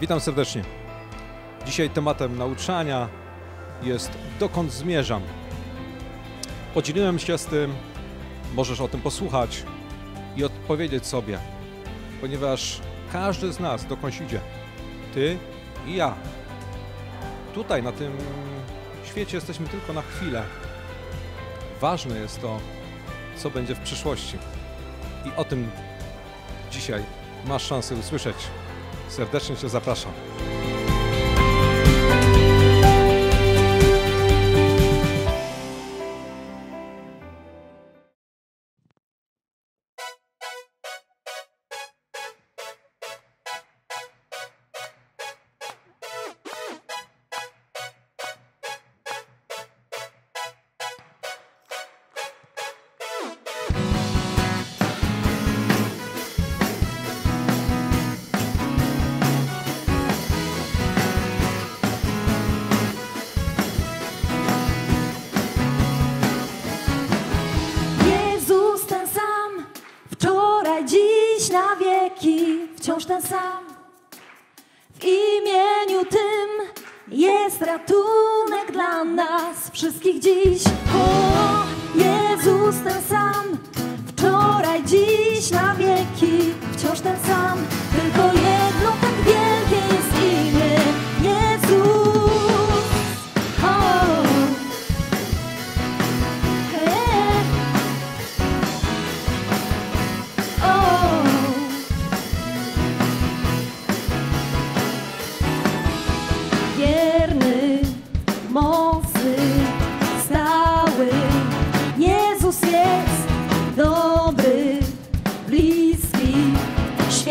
Witam serdecznie. Dzisiaj tematem nauczania jest dokąd zmierzam. Podzieliłem się z tym, możesz o tym posłuchać i odpowiedzieć sobie, ponieważ każdy z nas dokądś idzie. Ty i ja. Tutaj na tym świecie jesteśmy tylko na chwilę. Ważne jest to, co będzie w przyszłości. I o tym dzisiaj masz szansę usłyszeć. Serdecznie Cię zapraszam. Na wieki wciąż ten sam. W imieniu tym jest ratunek dla nas wszystkich dziś. O, Jezus ten sam, wczoraj, dziś, na wieki wciąż ten sam. Tylko jedno tak wielkie jest imię Jezus. O, wierny, mocny, stały. Jezus jest dobry, bliski,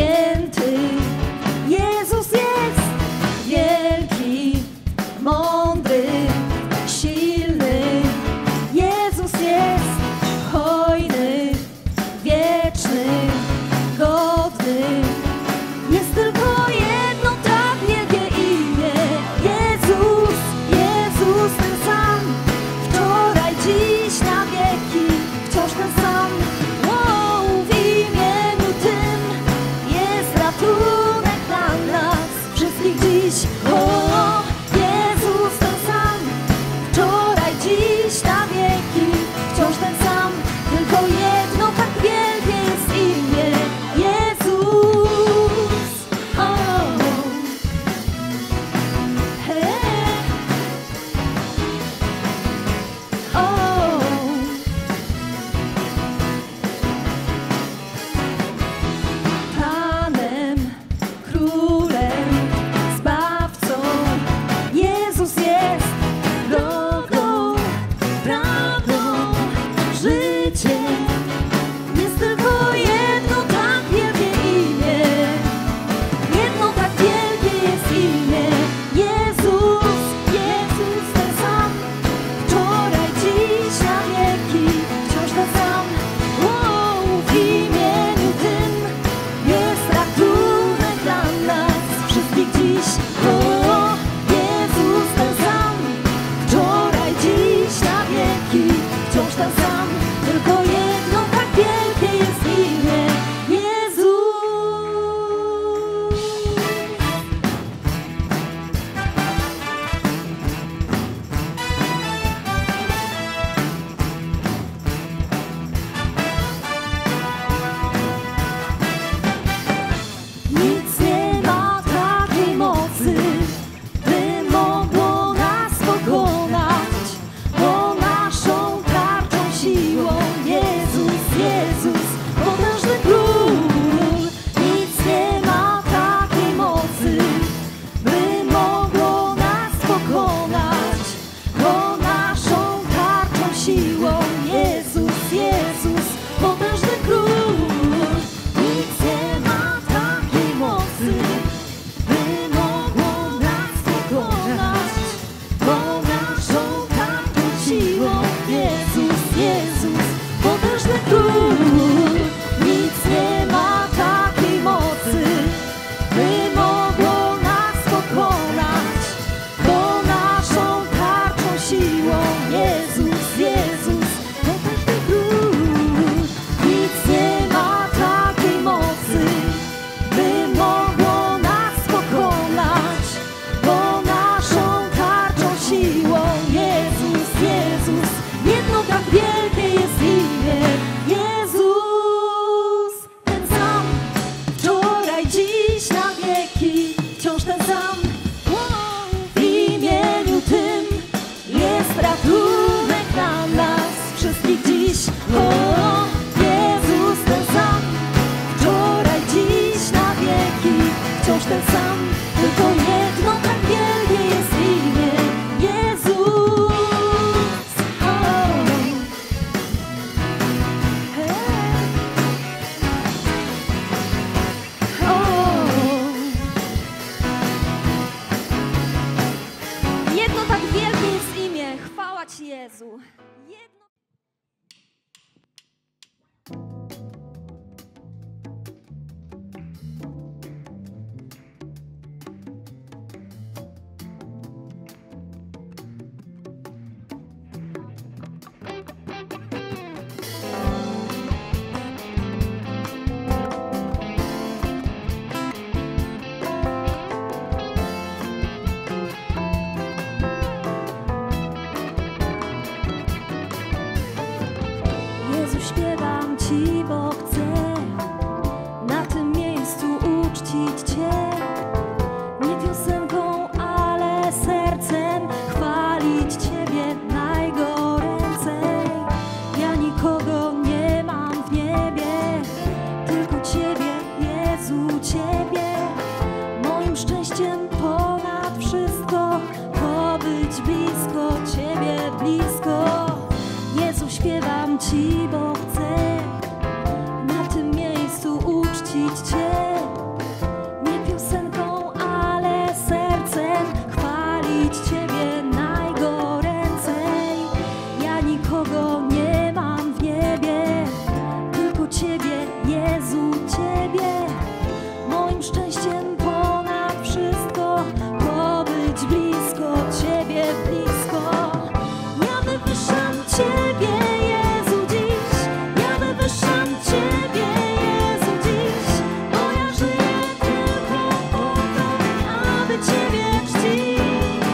Ciebie, Jezu, Ciebie. Moim szczęściem ponad wszystko, pobyć blisko Ciebie, blisko. Ja wywyższam Ciebie, Jezu, dziś. Ja wywyższam Ciebie, Jezu, dziś. Bo ja żyję tylko po to, aby Ciebie czcić.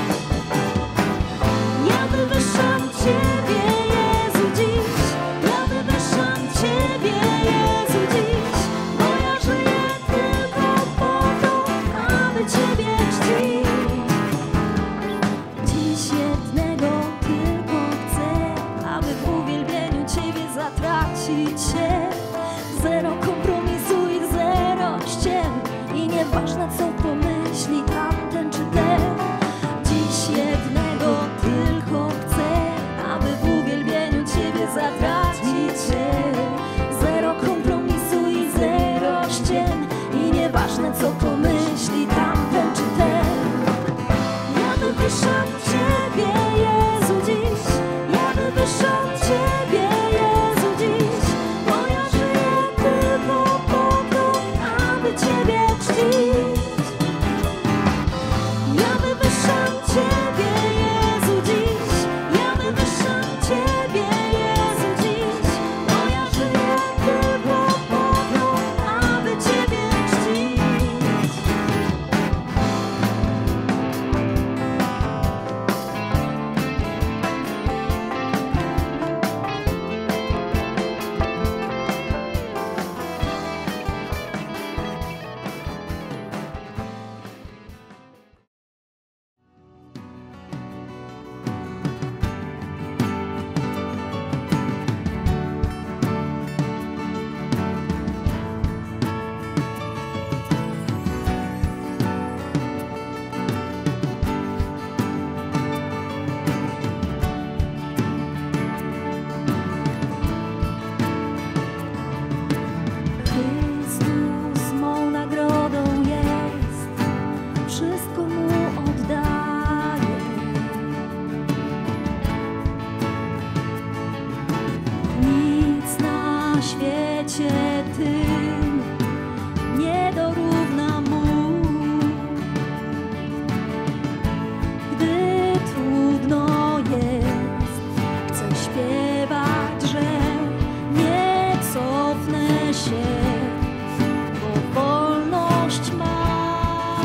Ja wywyższam Ciebie, Jezu, dziś. Ja wywyższam Ciebie, Jezu, dziś. Bo ja żyję tylko po to, aby Ciebie czcić. Dziś jednego tylko chcę, aby w uwielbieniu Ciebie zatracić się. Zero kompromisu i zero ściem. I nieważne co pomyśli tamten czy ten. Dziś jednego tylko chcę, aby w uwielbieniu Ciebie zatracić się. Zero kompromisu i zero ściem. I nieważne co pomyśli tamten czy ten. Ja wywyższam Ciebie, Jezu, dziś. Ja wywyższam Ciebie, Jezu, dziś. Bo ja żyję tylko po to, aby Ciebie czcić. Ja wywyższam Ciebie, Jezu, dziś. Ja wywyższam Ciebie, Jezu, dziś. Bo ja żyję tylko po to, aby Ciebie czcić. Chrystus mą nagrodą jest, wszystko Mu oddaję. Nic na świecie tym nie dorówna Mu. Gdy trudno jest, chcę śpiewać, że nie cofnę się, bo wolność mam.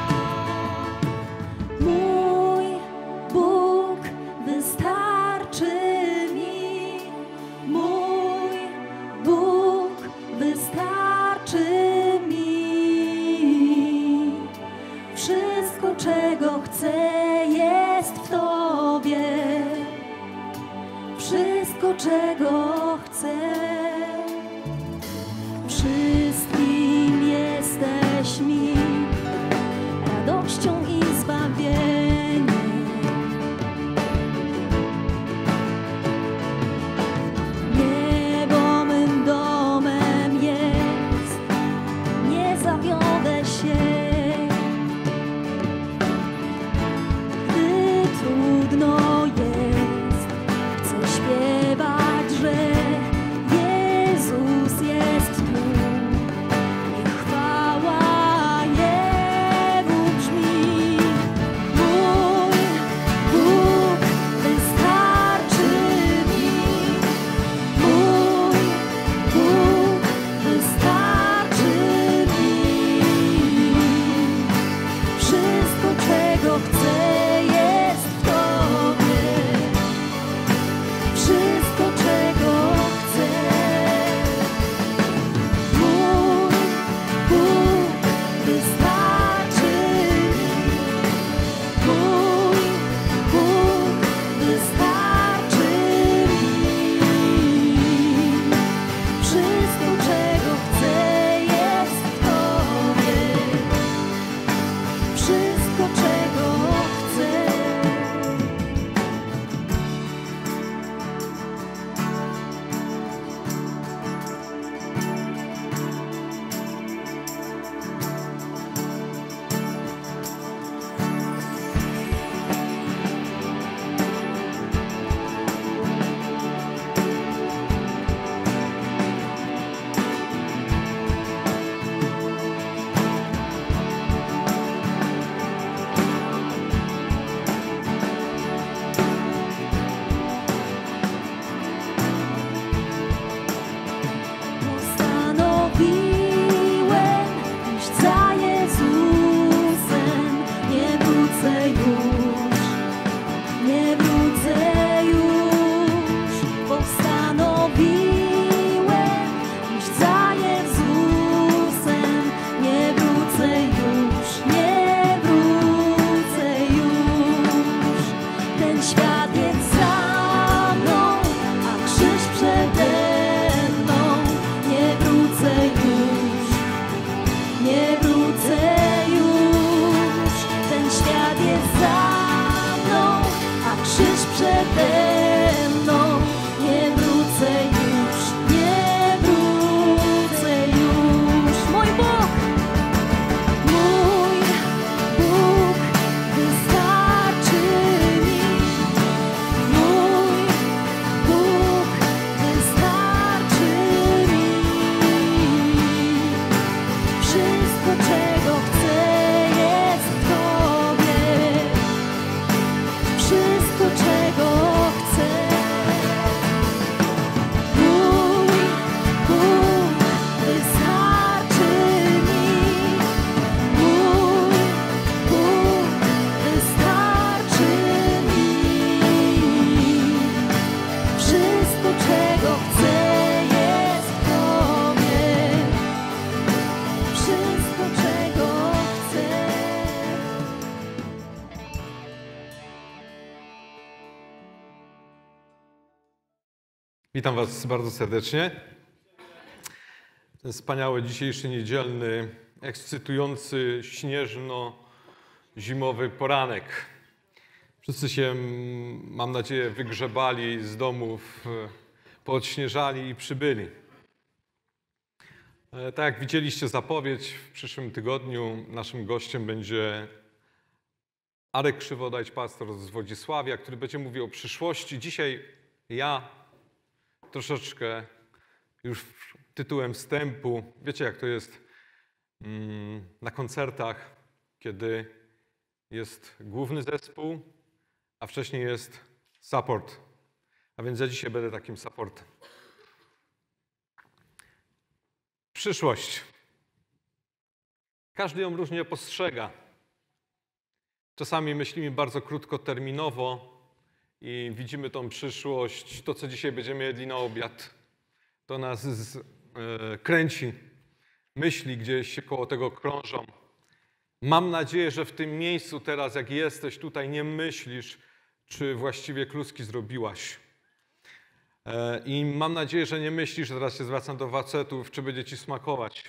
Mój Bóg wystarczy mi. Mój Bóg wystarczy mi. Wszystko, czego chcę, jest w Tobie. Wszystko, czego chcę. Wszystkim jesteś mi radością i zbawieniem. Niebo mym domem jest, nie zawiodę się. Gdy trudno jest, chcę śpiewać, że iść za Jezusem. Nie wrócę już, nie wrócę już. Postanowiłem iść za Jezusem. Nie wrócę już, nie wrócę już. Ten świat jest za mną, a krzyż przede mną. Nie wrócę już, nie wrócę już. Ten świat jest za mną, a krzyż przede mną. Nie wrócę już, nie wrócę już. Mój Bóg wystarczy mi. Mój Bóg wystarczy mi. Wszystko, czego chcę, jest w Tobie. Wszystko, czego chcę. Mój Bóg wystarczy mi. Mój Bóg wystarczy mi. Wszystko, czego chcę, jest w Tobie. Wszystko, czego chcę. Witam Was bardzo serdecznie. Ten wspaniały dzisiejszy niedzielny, ekscytujący, śnieżno-zimowy poranek. Wszyscy się, mam nadzieję, wygrzebali z domów, poodśnieżali i przybyli. Tak jak widzieliście zapowiedź, w przyszłym tygodniu naszym gościem będzie Arek Krzywodajć, pastor z Wodzisławia, który będzie mówił o przyszłości. Dzisiaj ja troszeczkę już tytułem wstępu. Wiecie, jak to jest na koncertach, kiedy jest główny zespół, a wcześniej jest support. A więc ja dzisiaj będę takim supportem. Przyszłość. Każdy ją różnie postrzega. Czasami myślimy bardzo krótkoterminowo i widzimy tą przyszłość, to co dzisiaj będziemy jedli na obiad. To nas kręci. Myśli gdzieś się koło tego krążą. Mam nadzieję, że w tym miejscu teraz, jak jesteś tutaj, nie myślisz, czy właściwie kluski zrobiłaś. I mam nadzieję, że nie myślisz, teraz się zwracam do facetów, czy będzie ci smakować.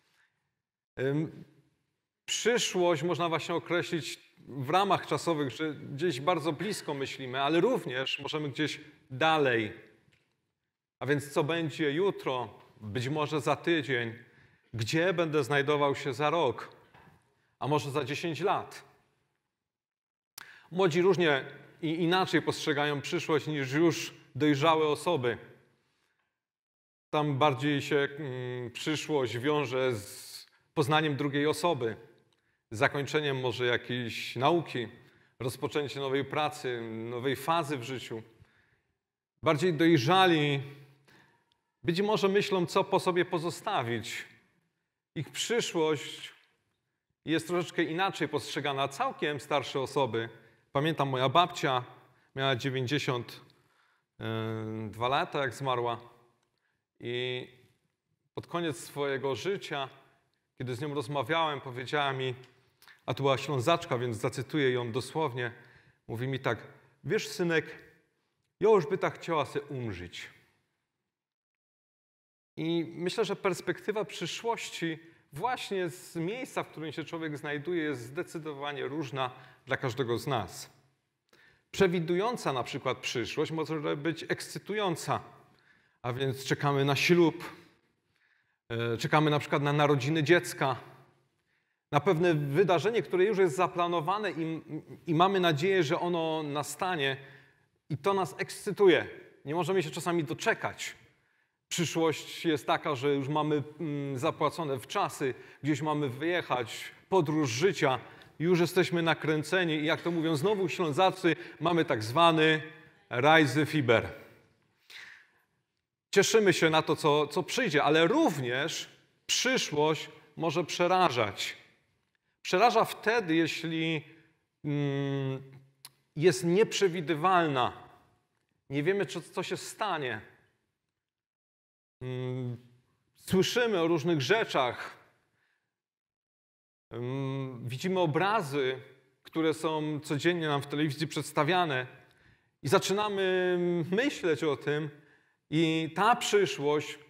Przyszłość można właśnie określić w ramach czasowych, że gdzieś bardzo blisko myślimy, ale również możemy gdzieś dalej. A więc co będzie jutro, być może za tydzień, gdzie będę znajdował się za rok, a może za 10 lat. Młodzi różnie i inaczej postrzegają przyszłość niż już dojrzałe osoby. Tam bardziej się przyszłość wiąże z poznaniem drugiej osoby, z zakończeniem może jakiejś nauki, rozpoczęciem nowej pracy, nowej fazy w życiu. Bardziej dojrzali być może myślą, co po sobie pozostawić. Ich przyszłość jest troszeczkę inaczej postrzegana. Całkiem starsze osoby. Pamiętam, moja babcia miała 92 lata, jak zmarła. I pod koniec swojego życia, kiedy z nią rozmawiałem, powiedziała mi, a to była Ślązaczka, więc zacytuję ją dosłownie, mówi mi tak: wiesz, synek, ja już by tak chciała se umrzeć. I myślę, że perspektywa przyszłości właśnie z miejsca, w którym się człowiek znajduje, jest zdecydowanie różna dla każdego z nas. Przewidująca na przykład przyszłość może być ekscytująca, a więc czekamy na ślub, czekamy na przykład na narodziny dziecka, na pewne wydarzenie, które już jest zaplanowane i mamy nadzieję, że ono nastanie i to nas ekscytuje. Nie możemy się czasami doczekać. Przyszłość jest taka, że już mamy zapłacone w czasy, gdzieś mamy wyjechać, podróż życia, już jesteśmy nakręceni i jak to mówią znowu Ślązacy, mamy tak zwany Reisefieber. Cieszymy się na to, co przyjdzie, ale również przyszłość może przerażać. Przeraża wtedy, jeśli jest nieprzewidywalna. Nie wiemy, co się stanie. Słyszymy o różnych rzeczach. Widzimy obrazy, które są codziennie nam w telewizji przedstawiane i zaczynamy myśleć o tym i ta przyszłość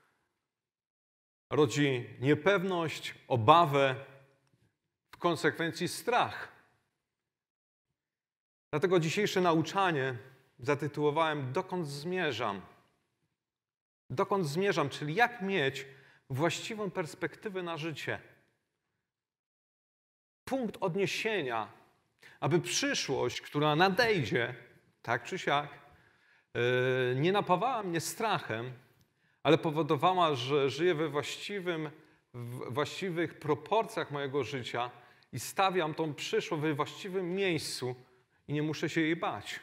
rodzi niepewność, obawę, w konsekwencji strach. Dlatego dzisiejsze nauczanie zatytułowałem „Dokąd zmierzam?”. Dokąd zmierzam, czyli jak mieć właściwą perspektywę na życie. Punkt odniesienia, aby przyszłość, która nadejdzie, tak czy siak, nie napawała mnie strachem, ale powodowała, że żyję we właściwych proporcjach mojego życia i stawiam tą przyszłość we właściwym miejscu i nie muszę się jej bać.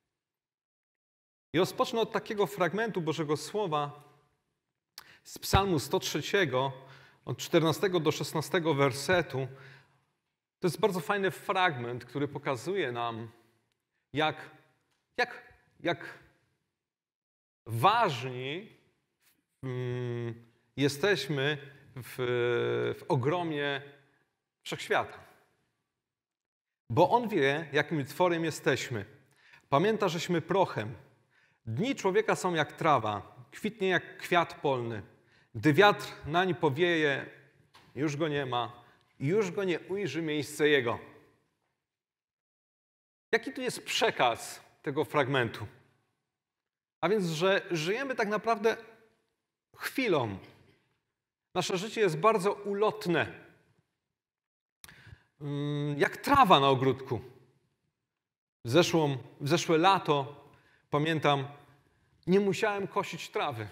I rozpocznę od takiego fragmentu Bożego Słowa z Psalmu 103, od 14 do 16 wersetu. To jest bardzo fajny fragment, który pokazuje nam, jak ważni jesteśmy w ogromie wszechświata. Bo On wie, jakim tworem jesteśmy. Pamięta, żeśmy prochem. Dni człowieka są jak trawa, kwitnie jak kwiat polny. Gdy wiatr nań powieje, już go nie ma i już go nie ujrzy miejsce jego. Jaki tu jest przekaz tego fragmentu? A więc, że żyjemy tak naprawdę chwilą. Nasze życie jest bardzo ulotne. Jak trawa na ogródku. W zeszłe lato, pamiętam, nie musiałem kosić trawy.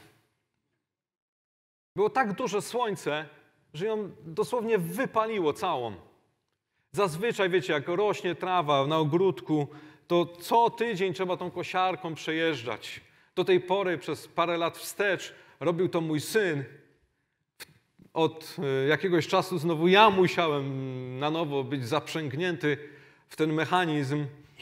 Było tak duże słońce, że ją dosłownie wypaliło całą. Zazwyczaj, wiecie, jak rośnie trawa na ogródku, to co tydzień trzeba tą kosiarką przejeżdżać. Do tej pory, przez parę lat wstecz, robił to mój syn. Od jakiegoś czasu znowu ja musiałem na nowo być zaprzęgnięty w ten mechanizm.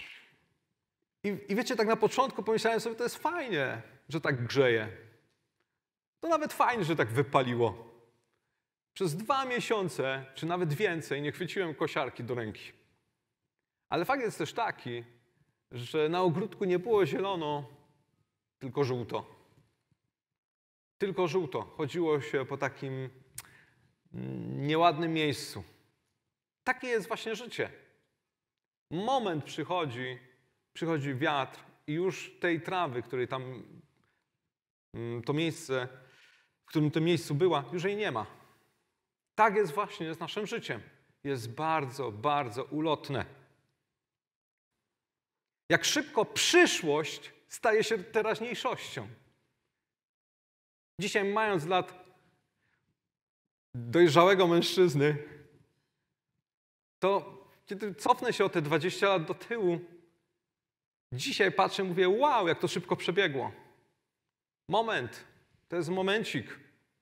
I wiecie, tak na początku pomyślałem sobie, to jest fajnie, że tak grzeje. To nawet fajnie, że tak wypaliło. Przez 2 miesiące, czy nawet więcej, nie chwyciłem kosiarki do ręki. Ale fakt jest też taki, że na ogródku nie było zielono, tylko żółto. Tylko żółto. Chodziło się po takim nieładnym miejscu. Takie jest właśnie życie. Moment przychodzi wiatr i już tej trawy, której tam to miejsce, w którym to miejscu była, już jej nie ma. Tak jest właśnie z naszym życiem. Jest bardzo, bardzo ulotne. Jak szybko przyszłość staje się teraźniejszością. Dzisiaj, mając lat dojrzałego mężczyzny, to kiedy cofnę się o te 20 lat do tyłu, dzisiaj patrzę i mówię, wow, jak to szybko przebiegło. Moment, to jest momencik.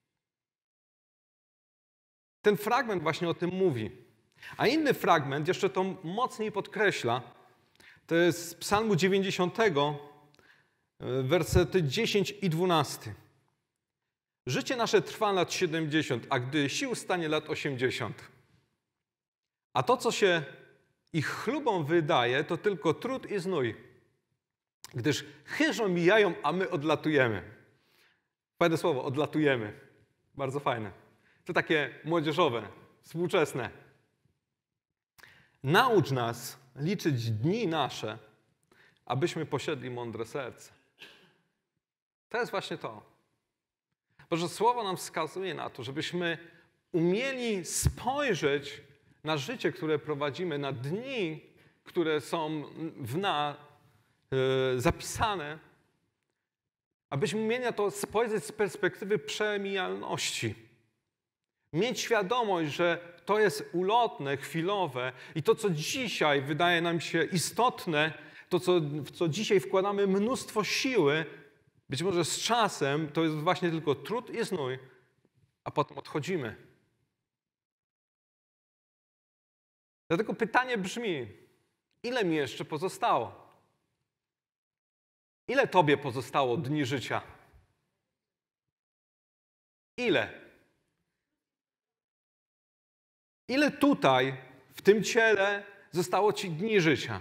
Ten fragment właśnie o tym mówi. A inny fragment jeszcze to mocniej podkreśla. To jest z Psalmu 90, wersety 10 i 12. Życie nasze trwa lat 70, a gdy sił stanie lat 80. A to, co się ich chlubą wydaje, to tylko trud i znój. Gdyż chyżo mijają, a my odlatujemy. Fajne słowo, odlatujemy. Bardzo fajne. To takie młodzieżowe, współczesne. Naucz nas liczyć dni nasze, abyśmy posiedli mądre serce. To jest właśnie to. Boże Słowo nam wskazuje na to, żebyśmy umieli spojrzeć na życie, które prowadzimy, na dni, które są w nas zapisane, abyśmy umieli na to spojrzeć z perspektywy przemijalności. Mieć świadomość, że to jest ulotne, chwilowe i to, co dzisiaj wydaje nam się istotne, to, w co dzisiaj wkładamy mnóstwo siły, być może z czasem to jest właśnie tylko trud i znój, a potem odchodzimy. Dlatego pytanie brzmi, ile mi jeszcze pozostało? Ile tobie pozostało dni życia? Ile? Ile tutaj, w tym ciele, zostało ci dni życia?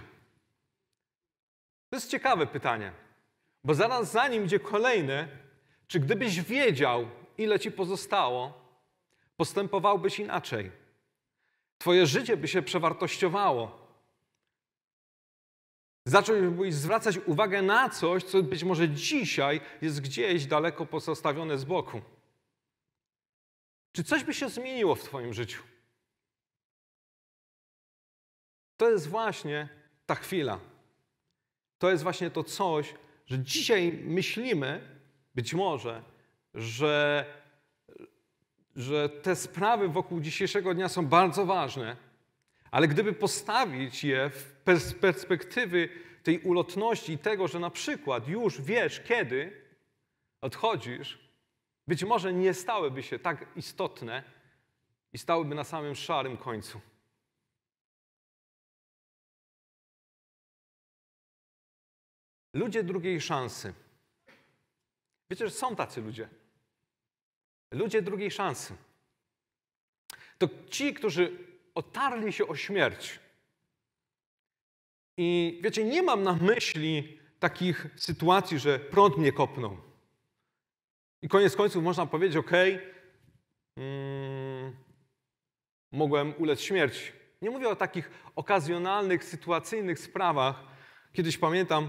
To jest ciekawe pytanie, bo zaraz za nim idzie kolejne, czy gdybyś wiedział, ile ci pozostało, postępowałbyś inaczej. Twoje życie by się przewartościowało. Zacząłbyś zwracać uwagę na coś, co być może dzisiaj jest gdzieś daleko pozostawione z boku. Czy coś by się zmieniło w twoim życiu? To jest właśnie ta chwila. To jest właśnie to coś, że dzisiaj myślimy, być może, że te sprawy wokół dzisiejszego dnia są bardzo ważne, ale gdyby postawić je w perspektywy tej ulotności i tego, że na przykład już wiesz, kiedy odchodzisz, być może nie stałyby się tak istotne i stałyby na samym szarym końcu. Ludzie drugiej szansy. Wiecie, że są tacy ludzie. Ludzie drugiej szansy. To ci, którzy otarli się o śmierć. I wiecie, nie mam na myśli takich sytuacji, że prąd mnie kopnął. I koniec końców można powiedzieć, mogłem ulec śmierci. Nie mówię o takich okazjonalnych, sytuacyjnych sprawach. Kiedyś pamiętam,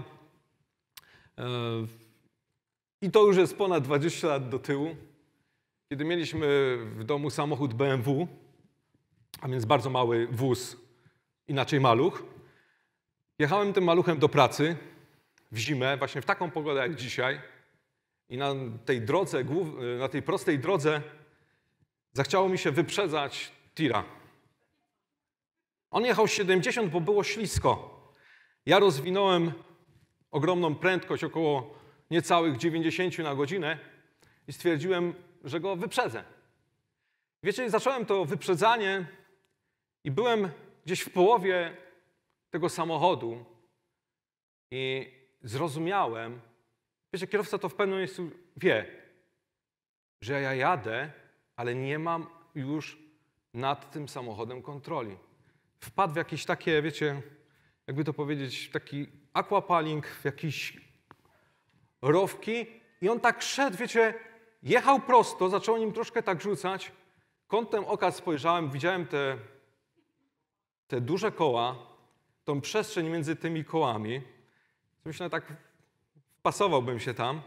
i to już jest ponad 20 lat do tyłu, kiedy mieliśmy w domu samochód BMW, a więc bardzo mały wóz, inaczej maluch. Jechałem tym maluchem do pracy w zimę, właśnie w taką pogodę jak dzisiaj. I na tej drodze, na tej prostej drodze zachciało mi się wyprzedzać tira. On jechał 70, bo było ślisko. Ja rozwinąłem ogromną prędkość, około niecałych 90 na godzinę i stwierdziłem, że go wyprzedzę. Wiecie, zacząłem to wyprzedzanie i byłem gdzieś w połowie tego samochodu i zrozumiałem, wiecie, kierowca to w pewnym miejscu wie, że ja jadę, ale nie mam już nad tym samochodem kontroli. Wpadł w jakieś takie, wiecie, jakby to powiedzieć, taki aquapaling, w jakieś rowki i on tak szedł, wiecie, jechał prosto, zaczął nim troszkę tak rzucać. Kątem oka spojrzałem, widziałem te duże koła, tą przestrzeń między tymi kołami. Myślę, tak wpasowałbym się tam.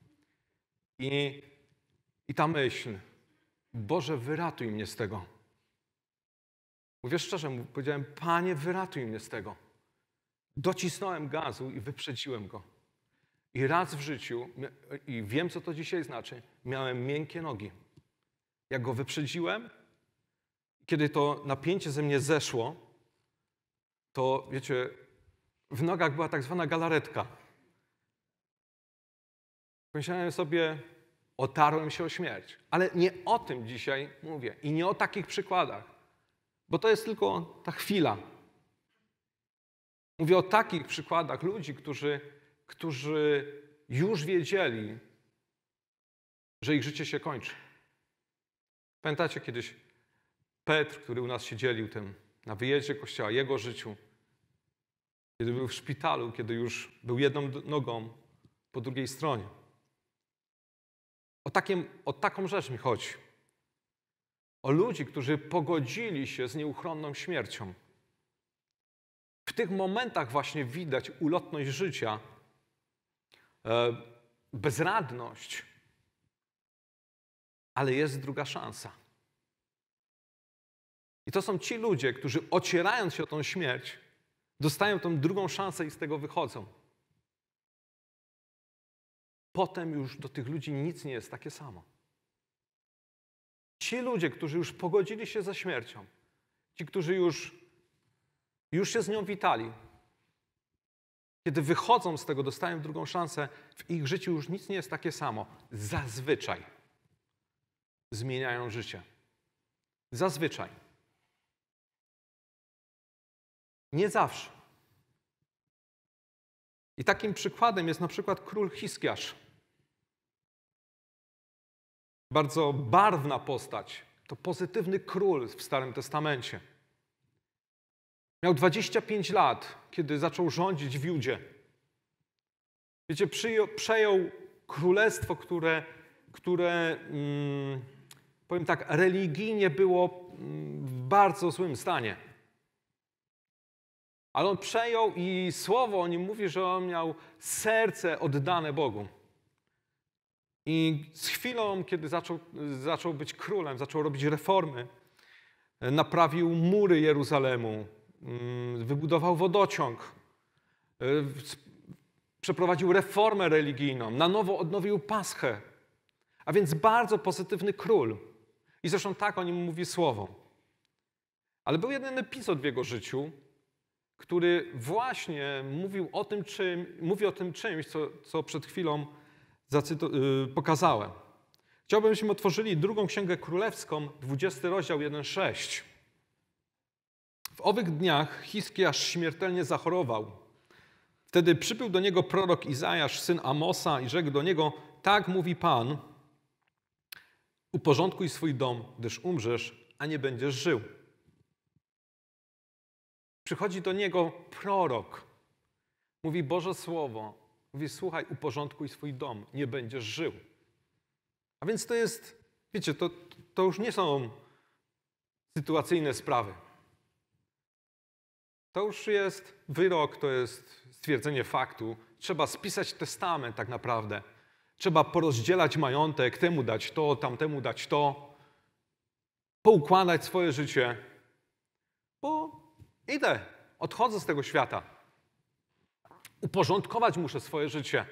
I ta myśl, Boże, wyratuj mnie z tego. Mówię szczerze, powiedziałem, Panie, wyratuj mnie z tego. Docisnąłem gazu i wyprzedziłem go. I raz w życiu, i wiem, co to dzisiaj znaczy, miałem miękkie nogi. Jak go wyprzedziłem, kiedy to napięcie ze mnie zeszło, to wiecie, w nogach była tak zwana galaretka. Pomyślałem sobie, otarłem się o śmierć. Ale nie o tym dzisiaj mówię i nie o takich przykładach, bo to jest tylko ta chwila. Mówię o takich przykładach ludzi, którzy już wiedzieli, że ich życie się kończy. Pamiętacie kiedyś Petr, który u nas się dzielił tym na wyjeździe Kościoła, jego życiu, kiedy był w szpitalu, kiedy już był jedną nogą po drugiej stronie. O taką rzecz mi chodzi. O ludzi, którzy pogodzili się z nieuchronną śmiercią. W tych momentach właśnie widać ulotność życia, bezradność, ale jest druga szansa. I to są ci ludzie, którzy ocierając się o tą śmierć, dostają tą drugą szansę i z tego wychodzą. Potem już do tych ludzi nic nie jest takie samo. Ci ludzie, którzy już pogodzili się ze śmiercią, ci, którzy już się z nią witali, kiedy wychodzą z tego, dostają drugą szansę, w ich życiu już nic nie jest takie samo. Zazwyczaj. zmieniają życie. Zazwyczaj. Nie zawsze. I takim przykładem jest na przykład król Hiskiasz. Bardzo barwna postać. To pozytywny król w Starym Testamencie. Miał 25 lat, kiedy zaczął rządzić w Judzie. Wiecie, przejął królestwo, które powiem tak, religijnie było w bardzo złym stanie. Ale on przejął i słowo o nim mówi, że on miał serce oddane Bogu. I z chwilą, kiedy zaczął być królem, zaczął robić reformy, naprawił mury Jeruzalemu, wybudował wodociąg, przeprowadził reformę religijną, na nowo odnowił Paschę. A więc bardzo pozytywny król. I zresztą tak o nim mówi słowo. Ale był jeden epizod w jego życiu, który właśnie mówi o tym czymś, co przed chwilą pokazałem. Chciałbym, żebyśmy otworzyli drugą Księgę Królewską, 20 rozdział 1-6. W owych dniach Hiskiasz śmiertelnie zachorował. Wtedy przybył do niego prorok Izajasz, syn Amosa, i rzekł do niego: tak mówi Pan, uporządkuj swój dom, gdyż umrzesz, a nie będziesz żył. Przychodzi do niego prorok, mówi Boże Słowo, mówi: słuchaj, uporządkuj swój dom, nie będziesz żył. A więc to jest, wiecie, to już nie są sytuacyjne sprawy. To już jest wyrok, to jest stwierdzenie faktu. Trzeba spisać testament tak naprawdę. Trzeba porozdzielać majątek, temu dać to, tamtemu dać to. Poukładać swoje życie. Bo odchodzę z tego świata. Uporządkować muszę swoje życie.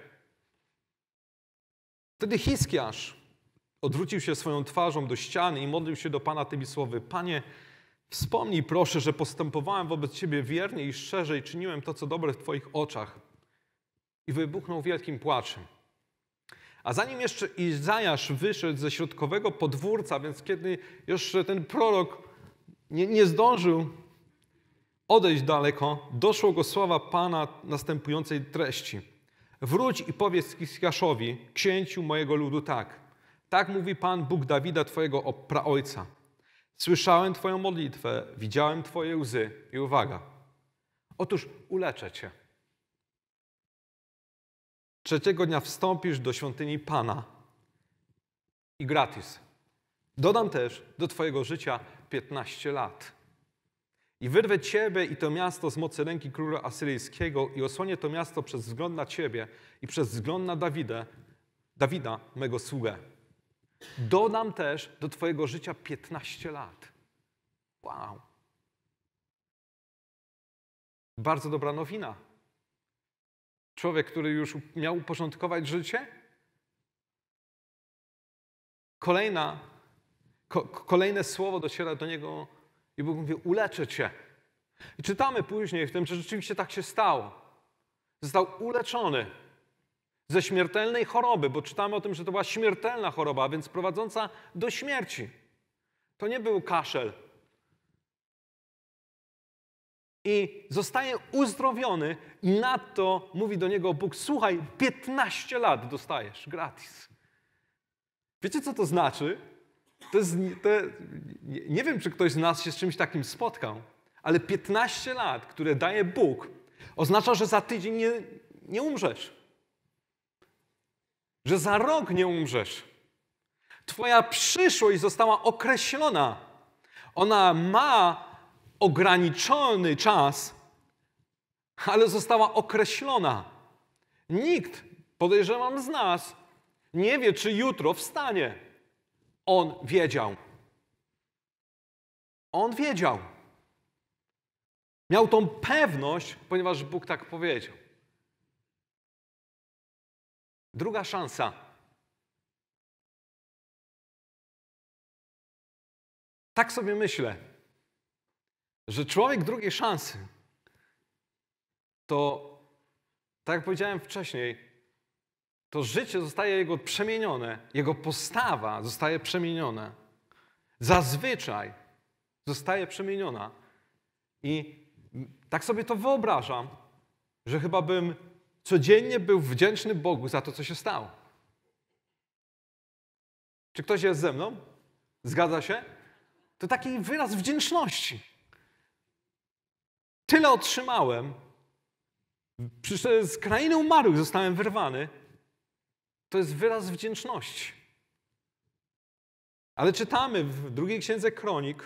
Wtedy Hiskiasz odwrócił się swoją twarzą do ściany i modlił się do Pana tymi słowy: Panie, wspomnij proszę, że postępowałem wobec Ciebie wiernie i szczerze i czyniłem to, co dobre w Twoich oczach. I wybuchnął wielkim płaczem. A zanim jeszcze Izajasz wyszedł ze środkowego podwórca, więc kiedy jeszcze ten prorok nie zdążył odejść daleko, doszło go słowa Pana następującej treści: wróć i powiedz Hiskiaszowi, księciu mojego ludu, tak. Tak mówi Pan, Bóg Dawida, Twojego praojca. Słyszałem Twoją modlitwę, widziałem Twoje łzy i uwaga, otóż uleczę Cię. Trzeciego dnia wstąpisz do świątyni Pana i gratis. Dodam też do Twojego życia 15 lat. I wyrwę Ciebie i to miasto z mocy ręki króla asyryjskiego i osłonię to miasto przez wzgląd na Ciebie i przez wzgląd na Dawida, mego sługę. Dodam też do Twojego życia 15 lat. Wow. Bardzo dobra nowina. Człowiek, który już miał uporządkować życie. Kolejne słowo dociera do niego i Bóg mówi: uleczę Cię. I czytamy później w tym, że rzeczywiście tak się stało. Został uleczony ze śmiertelnej choroby, bo czytamy o tym, że to była śmiertelna choroba, a więc prowadząca do śmierci. To nie był kaszel. I zostaje uzdrowiony i nadto mówi do niego Bóg: słuchaj, 15 lat dostajesz gratis. Wiecie, co to znaczy? Nie wiem, czy ktoś z nas się z czymś takim spotkał, ale 15 lat, które daje Bóg, oznacza, że za tydzień nie umrzesz. Że za rok nie umrzesz. Twoja przyszłość została określona. Ona ma ograniczony czas, ale została określona. Nikt, podejrzewam, z nas nie wie, czy jutro wstanie. On wiedział. On wiedział. Miał tą pewność, ponieważ Bóg tak powiedział. Druga szansa. Tak sobie myślę, że człowiek drugiej szansy to, tak jak powiedziałem wcześniej, to życie zostaje jego przemienione, jego postawa zostaje przemieniona. Zazwyczaj zostaje przemieniona. I tak sobie to wyobrażam, że chyba bym codziennie był wdzięczny Bogu za to, co się stało. Czy ktoś jest ze mną? Zgadza się? To taki wyraz wdzięczności. Tyle otrzymałem. Z krainy umarłych zostałem wyrwany. To jest wyraz wdzięczności. Ale czytamy w drugiej księdze Kronik,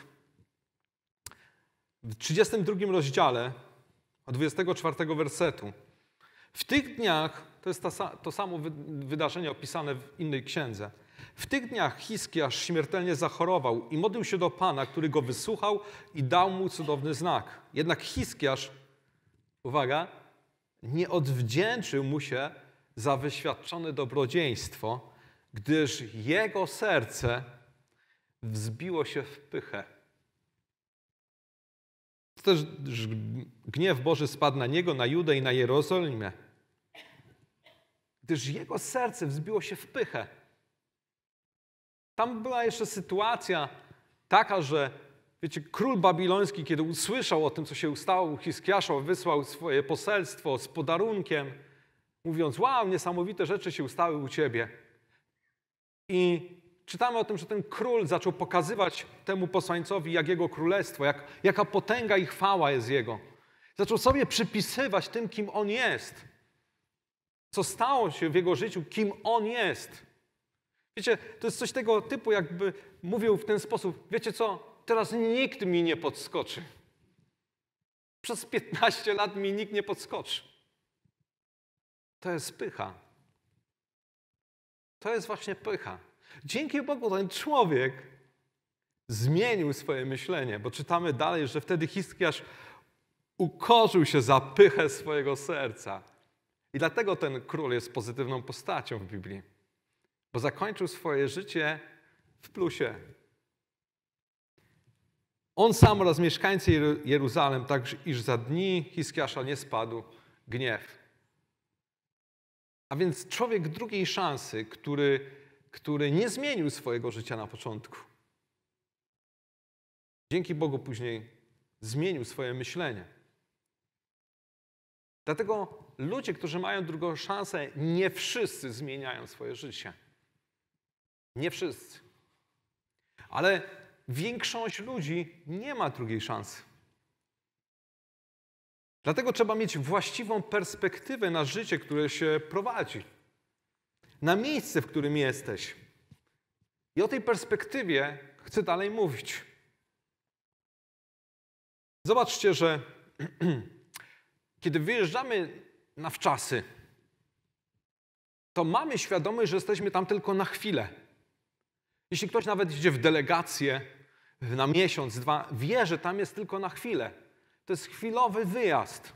w 32 rozdziale, od 24 wersetu. W tych dniach, to jest to samo wydarzenie opisane w innej księdze. W tych dniach Hiskiasz śmiertelnie zachorował i modlił się do Pana, który go wysłuchał i dał mu cudowny znak. Jednak Hiskiasz, uwaga, nie odwdzięczył mu się za wyświadczone dobrodziejstwo, gdyż jego serce wzbiło się w pychę. Też gniew Boży spadł na niego, na Judę i na Jerozolimę. Gdyż jego serce wzbiło się w pychę. Tam była jeszcze sytuacja taka, że wiecie, król babiloński, kiedy usłyszał o tym, co się stało u Hiskiasza, wysłał swoje poselstwo z podarunkiem, mówiąc, wow, niesamowite rzeczy się stały u ciebie. I czytamy o tym, że ten król zaczął pokazywać temu posłańcowi, jak jego królestwo, jaka potęga i chwała jest jego. Zaczął sobie przypisywać tym, kim on jest. Co stało się w jego życiu, kim on jest. Wiecie, to jest coś tego typu, jakby mówił w ten sposób, wiecie co, teraz nikt mi nie podskoczy. Przez 15 lat mi nikt nie podskoczy. To jest pycha. To jest właśnie pycha. Dzięki Bogu ten człowiek zmienił swoje myślenie, bo czytamy dalej, że wtedy Hiskiasz ukorzył się za pychę swojego serca. I dlatego ten król jest pozytywną postacią w Biblii. Bo zakończył swoje życie w plusie. On sam oraz mieszkańcy Jeruzalem, tak iż za dni Hiskiasza nie spadł gniew. A więc człowiek drugiej szansy, który nie zmienił swojego życia na początku. Dzięki Bogu później zmienił swoje myślenie. Dlatego ludzie, którzy mają drugą szansę, nie wszyscy zmieniają swoje życie. Nie wszyscy. Ale większość ludzi nie ma drugiej szansy. Dlatego trzeba mieć właściwą perspektywę na życie, które się prowadzi. Na miejsce, w którym jesteś. I o tej perspektywie chcę dalej mówić. Zobaczcie, że kiedy wyjeżdżamy na wczasy, to mamy świadomość, że jesteśmy tam tylko na chwilę. Jeśli ktoś nawet idzie w delegację na miesiąc, 2, wie, że tam jest tylko na chwilę. To jest chwilowy wyjazd.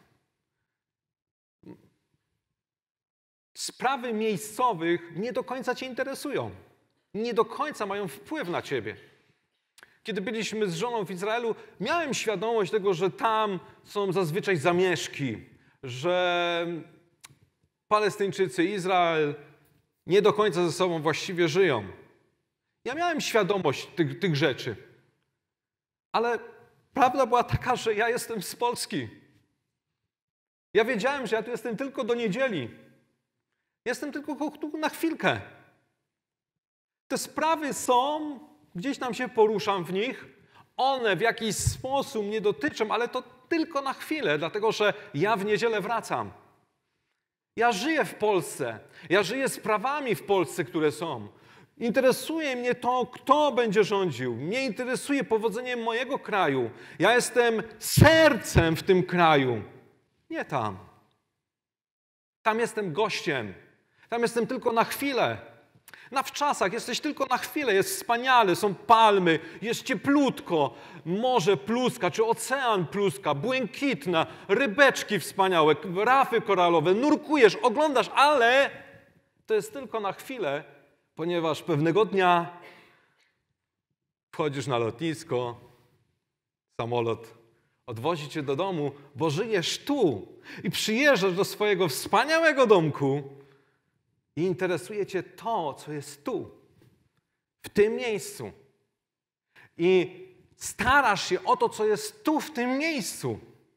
Sprawy miejscowych nie do końca cię interesują. Nie do końca mają wpływ na ciebie. Kiedy byliśmy z żoną w Izraelu, miałem świadomość tego, że tam są zazwyczaj zamieszki, że Palestyńczycy, Izrael nie do końca ze sobą właściwie żyją. Ja miałem świadomość tych rzeczy. Ale prawda była taka, że ja jestem z Polski. Ja wiedziałem, że ja tu jestem tylko do niedzieli. Jestem tylko tu na chwilkę. Te sprawy są, gdzieś tam się poruszam w nich. One w jakiś sposób mnie dotyczą, ale to tylko na chwilę, dlatego że ja w niedzielę wracam. Ja żyję w Polsce. Ja żyję sprawami w Polsce, które są. Interesuje mnie to, kto będzie rządził. Mnie interesuje powodzenie mojego kraju. Ja jestem sercem w tym kraju. Nie tam. Tam jestem gościem. Tam jestem tylko na chwilę. Na wczasach jesteś tylko na chwilę. Jest wspaniale, są palmy, jest cieplutko. Morze pluska, czy ocean pluska, błękitna, rybeczki wspaniałe, rafy koralowe. Nurkujesz, oglądasz, ale to jest tylko na chwilę, ponieważ pewnego dnia wchodzisz na lotnisko, samolot odwozi cię do domu, bo żyjesz tu i przyjeżdżasz do swojego wspaniałego domku I interesuje cię to, co jest tu, w tym miejscu. I starasz się o to, co jest tu, w tym miejscu.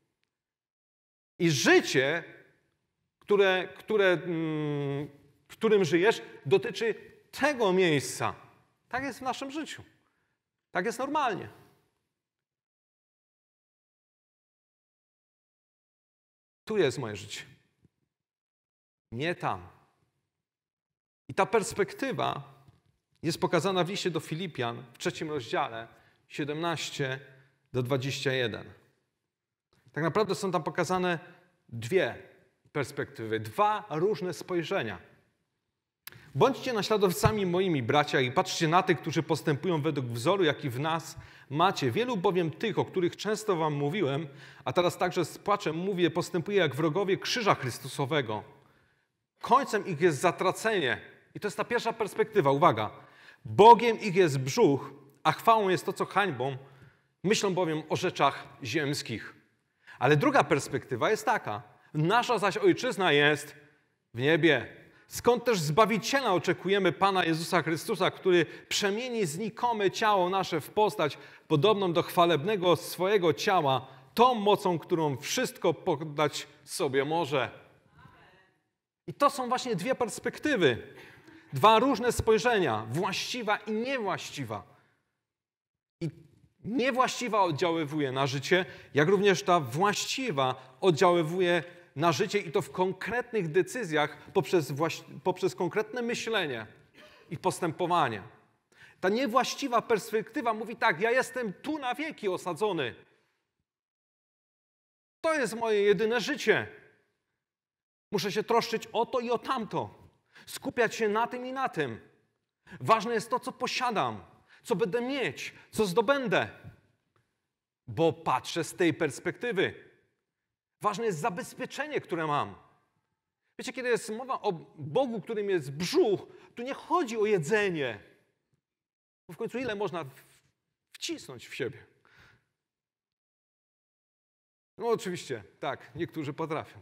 I życie, którym żyjesz, dotyczy tego miejsca. Tak jest w naszym życiu. Tak jest normalnie. Tu jest moje życie. Nie tam. I ta perspektywa jest pokazana w liście do Filipian w 3 rozdziale 17 do 21. Tak naprawdę są tam pokazane dwie perspektywy, dwa różne spojrzenia. Bądźcie naśladowcami moimi, bracia, i patrzcie na tych, którzy postępują według wzoru, jaki w nas macie. Wielu bowiem tych, o których często wam mówiłem, a teraz także z płaczem mówię, postępuje jak wrogowie krzyża Chrystusowego. Końcem ich jest zatracenie. I to jest ta pierwsza perspektywa. Uwaga. Bogiem ich jest brzuch, a chwałą jest to, co hańbą. Myślą bowiem o rzeczach ziemskich. Ale druga perspektywa jest taka. Nasza zaś ojczyzna jest w niebie. Skąd też Zbawiciela oczekujemy Pana Jezusa Chrystusa, który przemieni znikome ciało nasze w postać podobną do chwalebnego swojego ciała, tą mocą, którą wszystko poddać sobie może. I to są właśnie dwie perspektywy. Dwa różne spojrzenia. Właściwa i niewłaściwa. I niewłaściwa oddziaływuje na życie, jak również ta właściwa oddziaływuje na życie i to w konkretnych decyzjach poprzez konkretne myślenie i postępowanie. Ta niewłaściwa perspektywa mówi tak, ja jestem tu na wieki osadzony. To jest moje jedyne życie. Muszę się troszczyć o to i o tamto. Skupiać się na tym i na tym. Ważne jest to, co posiadam, co będę mieć, co zdobędę. Bo patrzę z tej perspektywy. Ważne jest zabezpieczenie, które mam. Wiecie, kiedy jest mowa o Bogu, którym jest brzuch, tu nie chodzi o jedzenie. Bo w końcu ile można wcisnąć w siebie? No oczywiście, tak, niektórzy potrafią.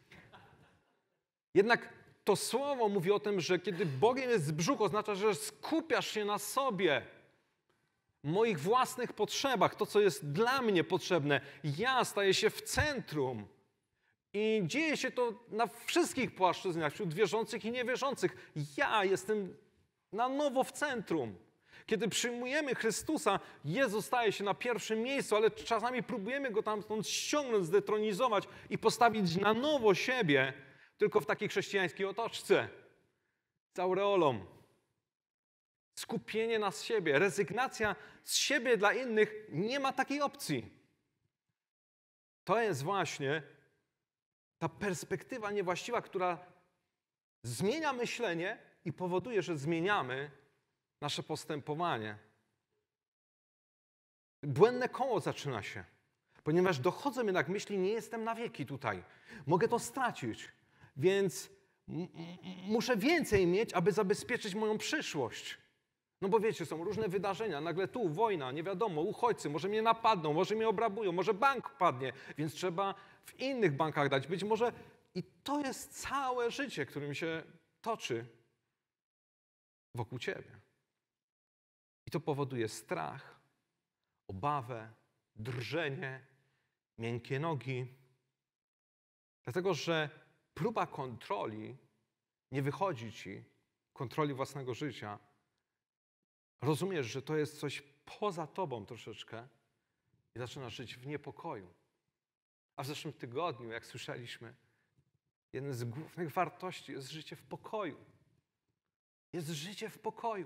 Jednak to słowo mówi o tym, że kiedy Bogiem jest brzuch, oznacza, że skupiasz się na sobie, moich własnych potrzebach, to, co jest dla mnie potrzebne. Ja staję się w centrum. I dzieje się to na wszystkich płaszczyznach, wśród wierzących i niewierzących. Ja jestem na nowo w centrum. Kiedy przyjmujemy Chrystusa, Jezus staje się na pierwszym miejscu, ale czasami próbujemy Go tam stąd ściągnąć, zdetronizować i postawić na nowo siebie, tylko w takiej chrześcijańskiej otoczce. Z aureolą. Skupienie na siebie, rezygnacja z siebie dla innych, nie ma takiej opcji. To jest właśnie ta perspektywa niewłaściwa, która zmienia myślenie i powoduje, że zmieniamy nasze postępowanie. Błędne koło zaczyna się, ponieważ dochodzą jednak myśli, nie jestem na wieki tutaj. Mogę to stracić, więc muszę więcej mieć, aby zabezpieczyć moją przyszłość. No bo wiecie, są różne wydarzenia, nagle tu wojna, nie wiadomo, uchodźcy, może mnie napadną, może mnie obrabują, może bank padnie, więc trzeba w innych bankach dać. Być może i to jest całe życie, którym się toczy wokół ciebie. I to powoduje strach, obawę, drżenie, miękkie nogi. Dlatego, że próba kontroli nie wychodzi ci, kontroli własnego życia. Rozumiesz, że to jest coś poza tobą troszeczkę i zaczynasz żyć w niepokoju. A w zeszłym tygodniu, jak słyszeliśmy, jeden z głównych wartości jest życie w pokoju. Jest życie w pokoju.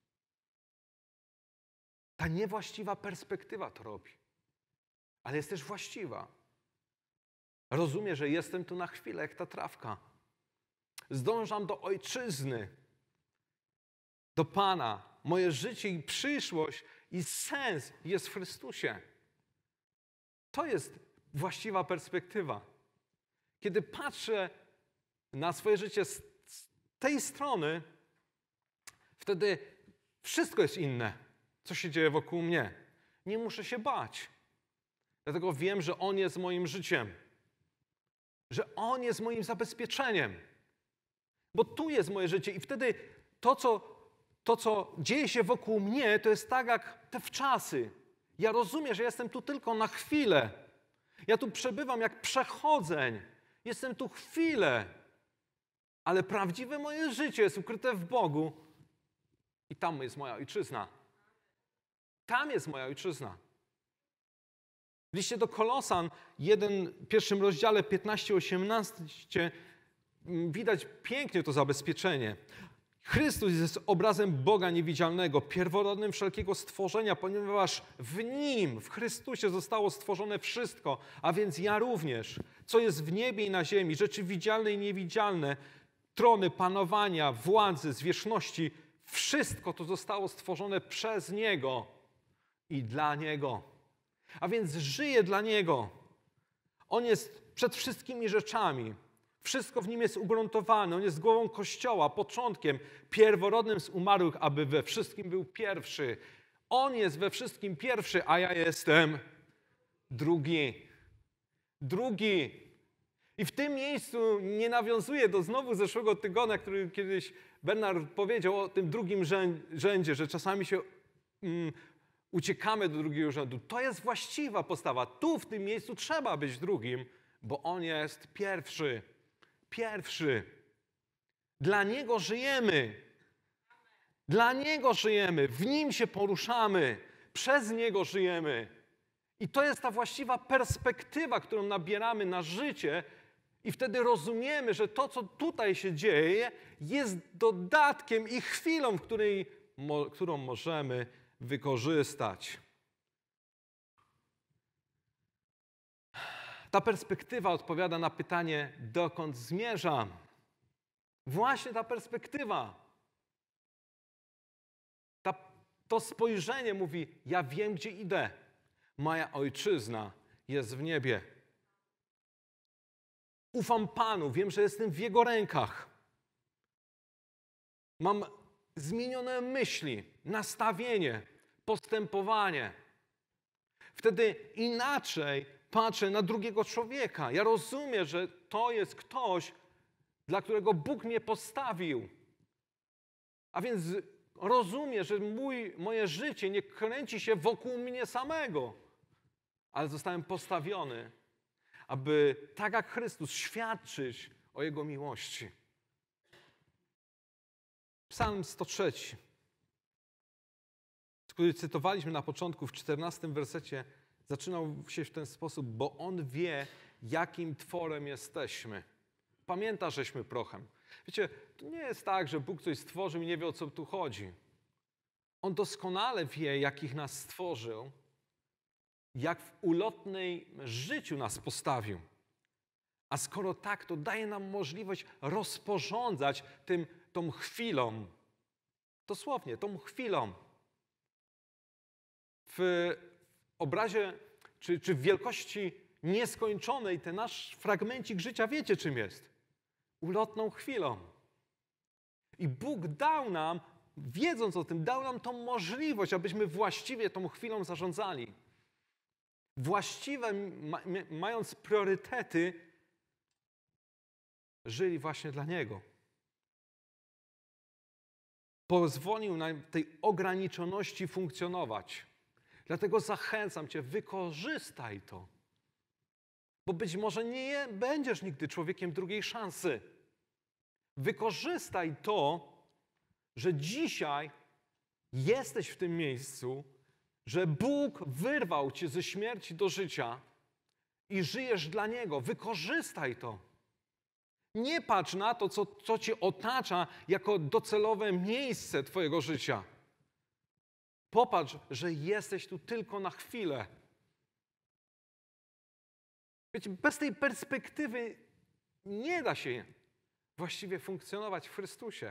Ta niewłaściwa perspektywa to robi, ale jest też właściwa. Rozumiem, że jestem tu na chwilę, jak ta trawka. Zdążam do ojczyzny, do Pana. Moje życie i przyszłość i sens jest w Chrystusie. To jest właściwa perspektywa. Kiedy patrzę na swoje życie z tej strony, wtedy wszystko jest inne, co się dzieje wokół mnie. Nie muszę się bać. Dlatego wiem, że On jest moim życiem. Że On jest moim zabezpieczeniem. Bo tu jest moje życie i wtedy to, co dzieje się wokół mnie, to jest tak jak te wczasy. Ja rozumiem, że jestem tu tylko na chwilę. Ja tu przebywam jak przechodzeń. Jestem tu chwilę. Ale prawdziwe moje życie jest ukryte w Bogu i tam jest moja ojczyzna. Tam jest moja ojczyzna. W liście do Kolosan, pierwszym rozdziale 15-18 widać pięknie to zabezpieczenie. Chrystus jest obrazem Boga niewidzialnego, pierworodnym wszelkiego stworzenia, ponieważ w Nim, w Chrystusie zostało stworzone wszystko, a więc ja również, co jest w niebie i na ziemi, rzeczy widzialne i niewidzialne, trony, panowania, władzy, zwierzchności, wszystko to zostało stworzone przez Niego i dla Niego. A więc żyję dla Niego. On jest przed wszystkimi rzeczami. Wszystko w Nim jest ugruntowane. On jest głową Kościoła, początkiem, pierworodnym z umarłych, aby we wszystkim był pierwszy. On jest we wszystkim pierwszy, a ja jestem drugi. Drugi. I w tym miejscu nie nawiązuję do znowu zeszłego tygodnia, który kiedyś Bernard powiedział o tym drugim rzędzie, że czasami się uciekamy do drugiego rzędu. To jest właściwa postawa. Tu w tym miejscu trzeba być drugim, bo On jest pierwszy. Pierwszy. Dla Niego żyjemy. Dla Niego żyjemy. W Nim się poruszamy. Przez Niego żyjemy. I to jest ta właściwa perspektywa, którą nabieramy na życie i wtedy rozumiemy, że to, co tutaj się dzieje, jest dodatkiem i chwilą, którą możemy wykorzystać. Ta perspektywa odpowiada na pytanie, dokąd zmierzam? Właśnie ta perspektywa. To spojrzenie mówi, ja wiem, gdzie idę. Moja ojczyzna jest w niebie. Ufam Panu, wiem, że jestem w Jego rękach. Mam zmienione myśli, nastawienie, postępowanie. Wtedy inaczej patrzę na drugiego człowieka. Ja rozumiem, że to jest ktoś, dla którego Bóg mnie postawił. A więc rozumiem, że moje życie nie kręci się wokół mnie samego, ale zostałem postawiony, aby tak jak Chrystus świadczyć o Jego miłości. Psalm 103, który cytowaliśmy na początku w 14 wersecie, zaczynał się w ten sposób, bo On wie, jakim tworem jesteśmy. Pamięta, żeśmy prochem. Wiecie, to nie jest tak, że Bóg coś stworzył i nie wie, o co tu chodzi. On doskonale wie, jakich nas stworzył, jak w ulotnej życiu nas postawił. A skoro tak, to daje nam możliwość rozporządzać tą chwilą. Dosłownie, tą chwilą. W obrazie, czy w wielkości nieskończonej, ten nasz fragmencik życia, wiecie czym jest? Ulotną chwilą. I Bóg dał nam, wiedząc o tym, dał nam tą możliwość, abyśmy właściwie tą chwilą zarządzali. Właściwe, mając priorytety, żyli właśnie dla Niego. Pozwolił nam tej ograniczoności funkcjonować. Dlatego zachęcam Cię, wykorzystaj to. Bo być może nie będziesz nigdy człowiekiem drugiej szansy. Wykorzystaj to, że dzisiaj jesteś w tym miejscu, że Bóg wyrwał Cię ze śmierci do życia i żyjesz dla Niego. Wykorzystaj to. Nie patrz na to, co Cię otacza jako docelowe miejsce Twojego życia. Popatrz, że jesteś tu tylko na chwilę. Wiecie, bez tej perspektywy nie da się właściwie funkcjonować w Chrystusie.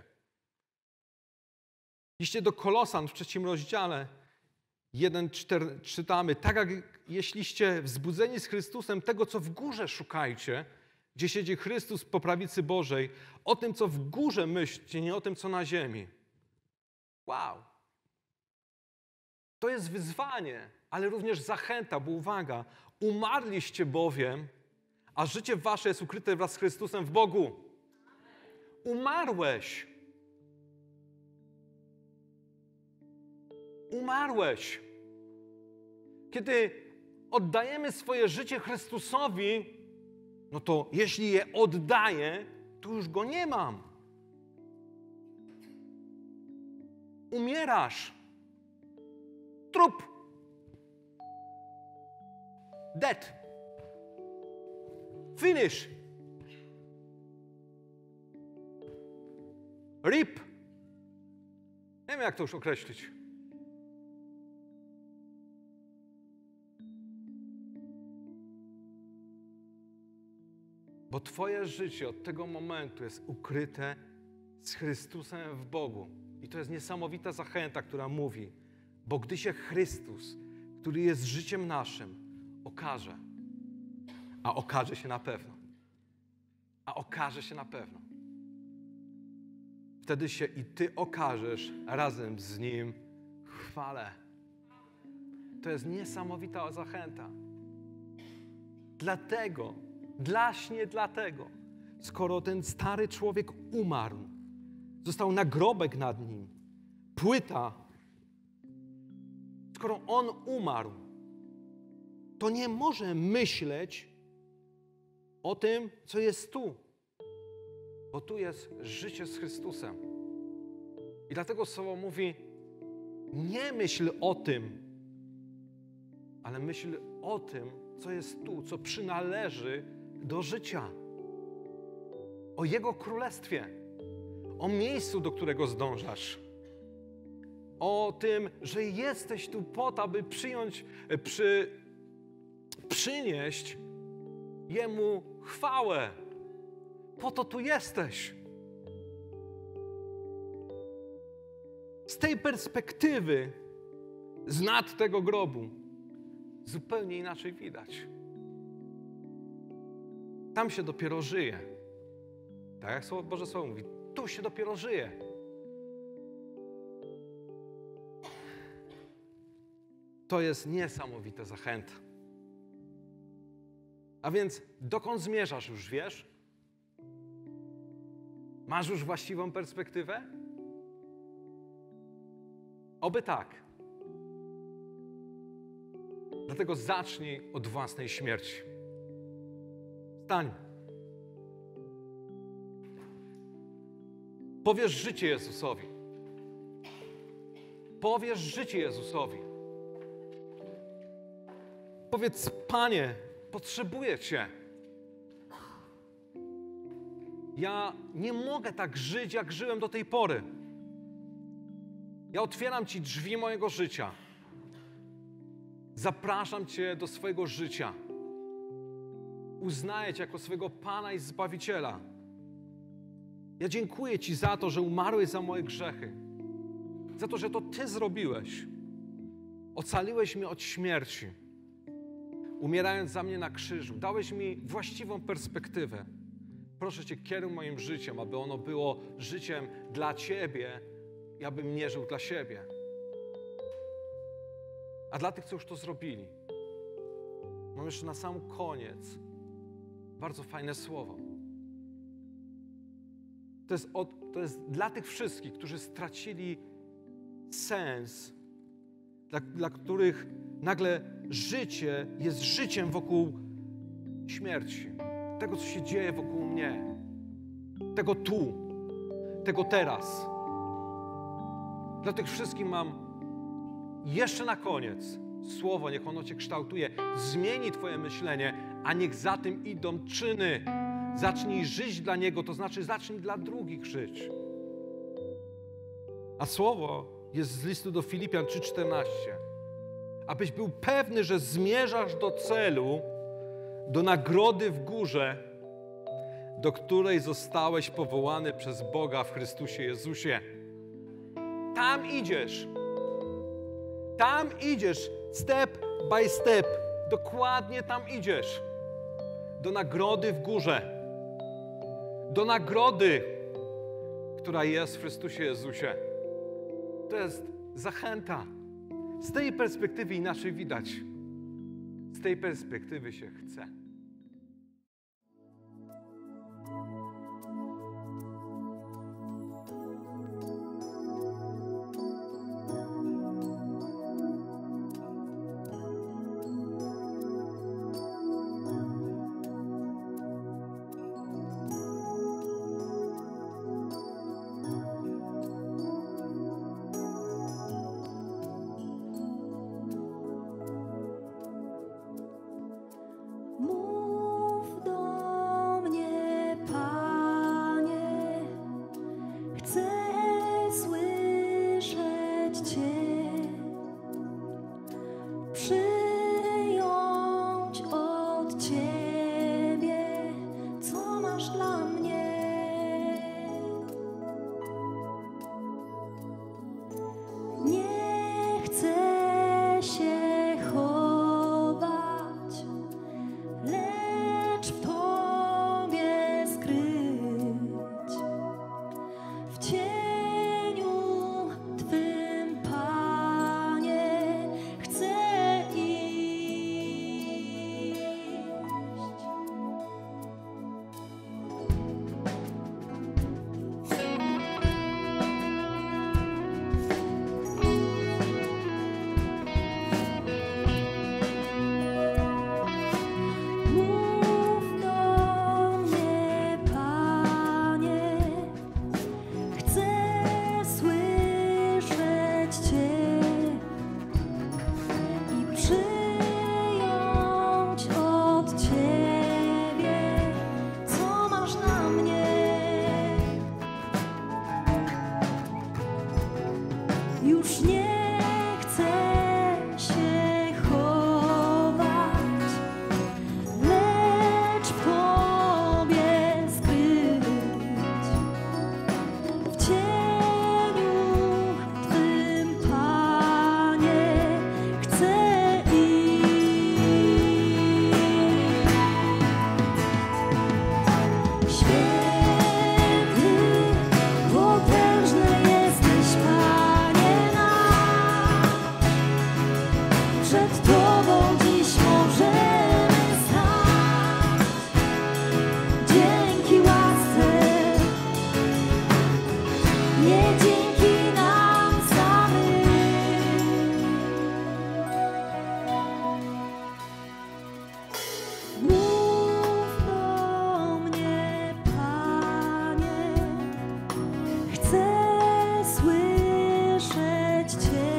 W liście do Kolosan w 3 rozdziale 1:4 czytamy, tak jak jeśliście wzbudzeni z Chrystusem, tego co w górze szukajcie, gdzie siedzi Chrystus po prawicy Bożej, o tym co w górze myślcie, nie o tym co na ziemi. Wow! To jest wyzwanie, ale również zachęta, bo uwaga, umarliście bowiem, a życie wasze jest ukryte wraz z Chrystusem w Bogu. umarłeś. Umarłeś. Kiedy oddajemy swoje życie Chrystusowi, no to jeśli je oddaję, to już Go nie mam. Umierasz. Trup. Dead. Finish. RIP. Nie wiem, jak to już określić. Bo Twoje życie od tego momentu jest ukryte z Chrystusem w Bogu. I to jest niesamowita zachęta, która mówi, bo gdy się Chrystus, który jest życiem naszym, okaże, a okaże się na pewno, wtedy się i Ty okażesz razem z Nim w chwale. To jest niesamowita zachęta. Dlatego, skoro ten stary człowiek umarł, został nagrobek nad nim, płyta, skoro on umarł, to nie może myśleć o tym, co jest tu, bo tu jest życie z Chrystusem. I dlatego Słowo mówi, nie myśl o tym, ale myśl o tym, co jest tu, co przynależy do życia. O Jego Królestwie, o miejscu, do którego zdążasz. O tym, że jesteś tu po to, aby przynieść Jemu chwałę. Po to tu jesteś. Z tej perspektywy, z nad tego grobu, zupełnie inaczej widać. Tam się dopiero żyje. Tak jak Boże Słowo mówi, tu się dopiero żyje. To jest niesamowita zachęta. A więc dokąd zmierzasz, już wiesz? Masz już właściwą perspektywę? Oby tak. Dlatego zacznij od własnej śmierci. Wstań. Powiesz życie Jezusowi. Powiesz życie Jezusowi. Powiedz, Panie, potrzebuję Cię. Ja nie mogę tak żyć, jak żyłem do tej pory. Ja otwieram Ci drzwi mojego życia. Zapraszam Cię do swojego życia. Uznaję Cię jako swojego Pana i Zbawiciela. Ja dziękuję Ci za to, że umarłeś za moje grzechy. Za to, że to Ty zrobiłeś. Ocaliłeś mnie od śmierci. Umierając za mnie na krzyżu. Dałeś mi właściwą perspektywę. Proszę Cię, kieruj moim życiem, aby ono było życiem dla Ciebie i abym nie żył dla siebie. A dla tych, co już to zrobili, mam jeszcze na sam koniec bardzo fajne słowo. To jest dla tych wszystkich, którzy stracili sens, dla których nagle życie jest życiem wokół śmierci. Tego, co się dzieje wokół mnie. Tego tu. Tego teraz. Dla tych wszystkich mam jeszcze na koniec słowo, niech ono Cię kształtuje, zmieni Twoje myślenie, a niech za tym idą czyny. Zacznij żyć dla Niego, to znaczy zacznij dla drugich żyć. A słowo jest z listu do Filipian 3:14. Abyś był pewny, że zmierzasz do celu, do nagrody w górze, do której zostałeś powołany przez Boga w Chrystusie Jezusie. Tam idziesz. Tam idziesz. Step by step. Dokładnie tam idziesz. Do nagrody w górze. Do nagrody, która jest w Chrystusie Jezusie. To jest zachęta. Z tej perspektywy inaczej widać. Z tej perspektywy się chce. przyjąć od Ciebie, co masz dla mnie. Nie chcę się chować, lecz w Tobie skryć, w cieniu Twym, Panie, chcę iść. Mów do mnie, Panie, chcę słyszeć Cię i przyjąć od Ciebie, co masz dla mnie. Już nie chcę się chować, lecz w Tobie skryć, w cieniu Twym, Panie, chcę iść. Święty, potężny jesteś, Panie nasz. Przed Tobą dziś możemy stać. Dzięki łasce, nie dzięki nam samym. Mów do mnie, Panie, chcę słyszeć Cię,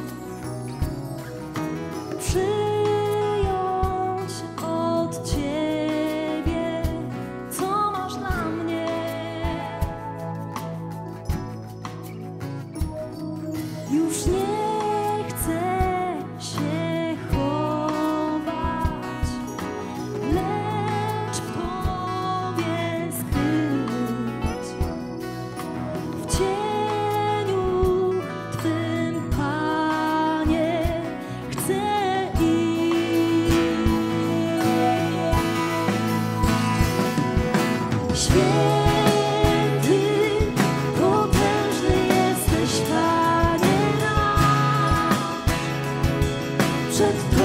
przyjąć od Ciebie, co masz dla mnie. Już nie chcę się chować, lecz w Tobie skryć, w cieniu Twym, Panie, chcę iść. Święty, potężny jesteś, Panie nasz. Przed